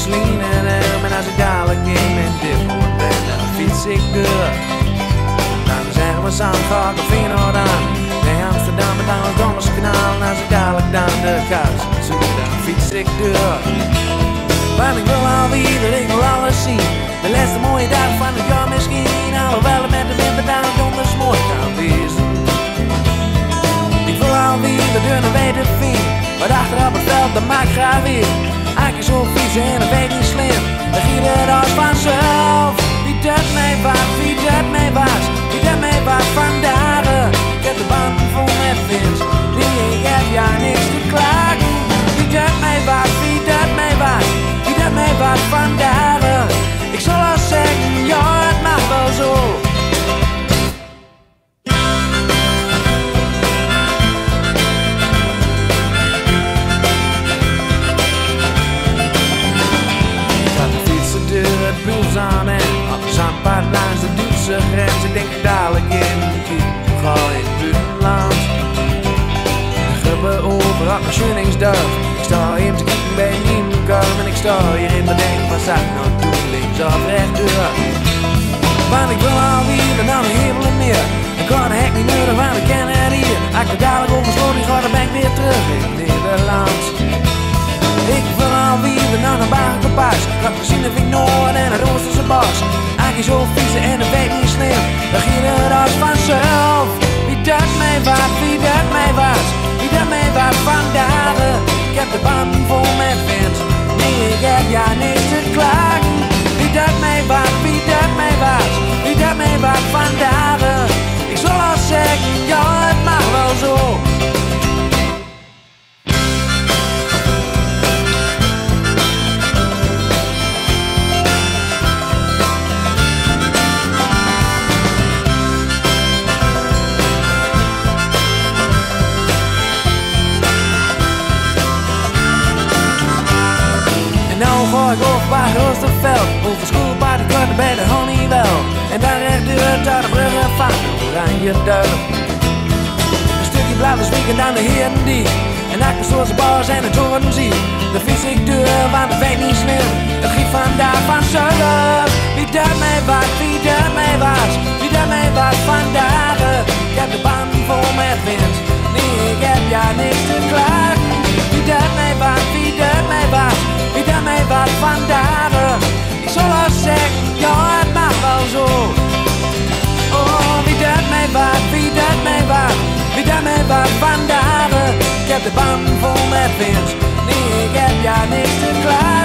Slien en hem. En als ik dadelijk in mijn dippel ben, dan fiets ik door. Dan zeggen we Zandvoort of Feyenoord aan. Nee, Amsterdam met aan het Donderskanaal. En als ik dadelijk dan de kous zoek, dan fiets ik door. Want ik wil alweer, ik wil alles zien. De laatste mooie dag van het jaar misschien. Alhoewel het met de winter dan donders mooi kan wezen. Ik wil alweer de deur naar weten vind. Maar achter op het veld, dat maakt graag weer. Aakjes zo fietsen en dat weet niet slim. Dan giet het als vanzelf. Wie dat mij was, wie dat mij was. Wie dat mij was vandaag. Ik heb de banden vol met vins. Nee, ik heb ja niks te klagen. Wie dat mij was, wie dat mij was. Wie dat mij was vandaag. Ik zal al zeggen, ja het mag wel zo. Het buls aan en op de zandpad langs de Duitse grens. Ik denk dadelijk in de kiep, ga in het buitenland. De gruppen over op mijn Schöningsdorf. Ik sta even te kijken bij Nieuwkomen. En ik sta hier in mijn denk, wat zou ik nou doen, links of rechtdoor. Want ik wil alweer en dan een hemel en meer. Ik kan de hek niet nodig, want ik ken het hier. Als ik er dadelijk oversloot, dan ben ik weer terug in Nederland. Ik wil alweer naar een Bagenpaas. Gaat gezien de Vink Noord en het Oosterse bos. Aakjes zo fietsen en dat weet niet slim. Dan ging het als vanzelf. Wie dat mij was, wie dat mij was. Wie dat mij was vandaag. Ik heb de banden vol met wind. Nee, ik heb ja niks te klagen. Wie dat mij was, wie dat mij was. Wie dat mij was vandaag. Ik zal al zeggen, ja het mag wel zo. Gooi ik over bij Oosterveld. Over schoolpaard, ik word bij de Honeywell. En daar rechtdoor tot de brug van Oranje Duil. Een stukje blauwe spieken aan de Herendiep. En achter zoals de bars en de toren zie. Dan fiets ik door, want het weet niet slim. Het giet vandaag vanzelf. Wie dat mij was, wie dat mij was. Wie dat mij was vandaag. Ik heb de banden vol met wind. Nee, ik heb ja niks te klagen. Wie dat mij was, wie dat mij was. Wie dat mij was vandaag. Ik zal al zeggen, ja het mag wel zo. Oh, wie dat mij was, wie dat mij was. Wie dat mij was vandaag. Ik heb de banden vol met wind. Nee, ik heb ja niks te klagen.